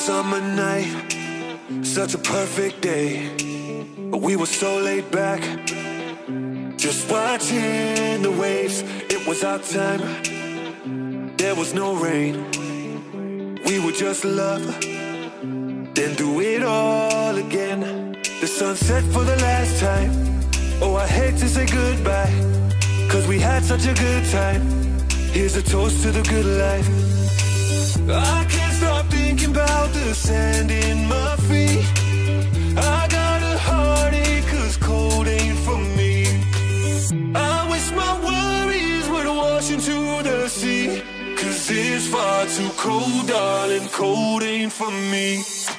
summer night, such a perfect day. We were so laid back, just watching the waves. It was our time, there was no rain. We would just love, then do it all again. The sun set for the last time. Oh, I hate to say goodbye, 'cause we had such a good time. Here's a toast to the good life. I can't stop thinking about the sand in my feet. I got a heartache 'cause cold ain't for me. I wish my worries would wash into the sea, 'cause it's far too cold, darling, cold ain't for me.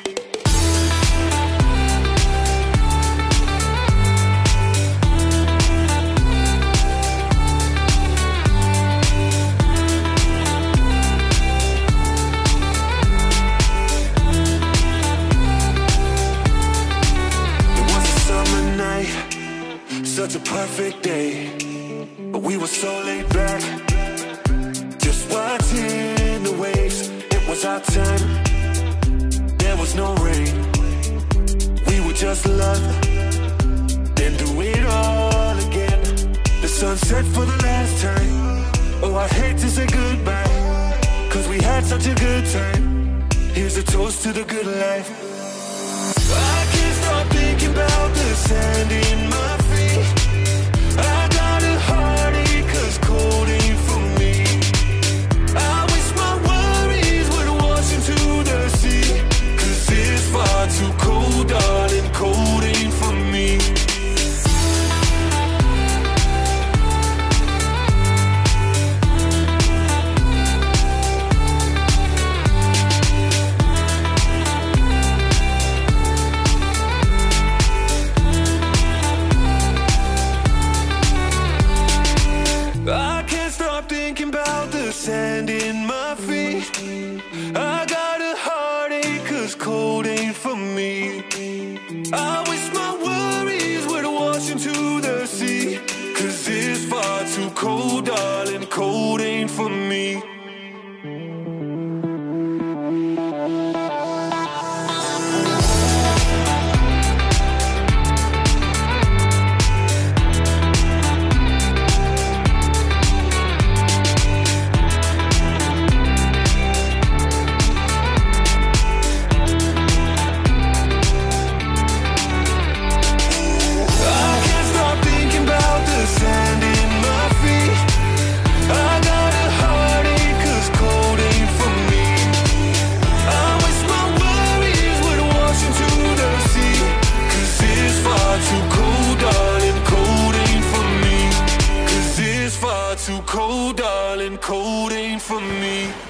Such a perfect day, but we were so laid back, just watching the waves. It was our time, there was no rain. We would just love, then do it all again. The sun set for the last time. Oh, I hate to say goodbye, 'cause we had such a good time. Here's a toast to the good life. I can't stop thinking about the sand in my feet. I got a heartache 'cause cold ain't for me. I wish my worries would wash into the sea, 'cause it's far too cold, darling, cold ain't for me. I can't stop thinking about the sand in my feet. I got a heartache 'cause cold ain't for me. I wish my worries would wash into the sea, 'cause it's far too cold, darling, cold ain't for me. Too cold, darling, cold ain't for me.